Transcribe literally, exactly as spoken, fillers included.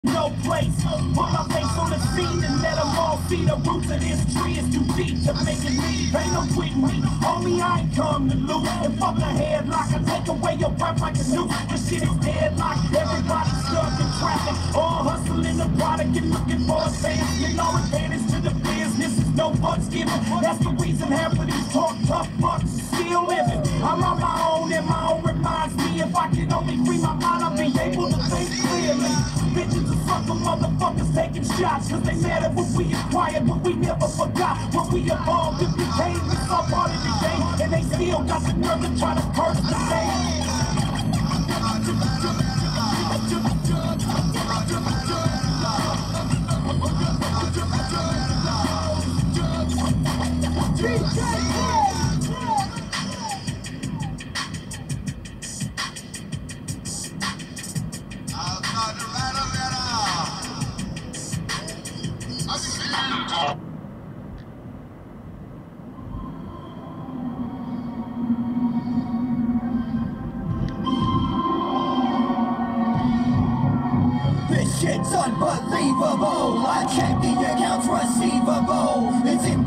no place. Put my face on the scene and let them all see the roots of this tree is too deep to make it leave. Ain't no with me, homie, I ain't come to lose. And fuck a headlock, I take away your breath like a noose. This shit is deadlock, everybody stuck in traffic. All hustling the product and looking for a chance. Get no advantage to the business, is no bucks given. That's the reason half of these talk tough bucks still living. I'm on my own and my own reminds me if I can only free my mind, I'll be able to think clearly. Bitches are sucker motherfuckers taking shots, cause they mad at what we acquired, but we never forgot what we evolved and became. It's all part of the game, and they still got the nerve to try to curse the name. This shit's unbelievable. I check the accounts receivable. It's in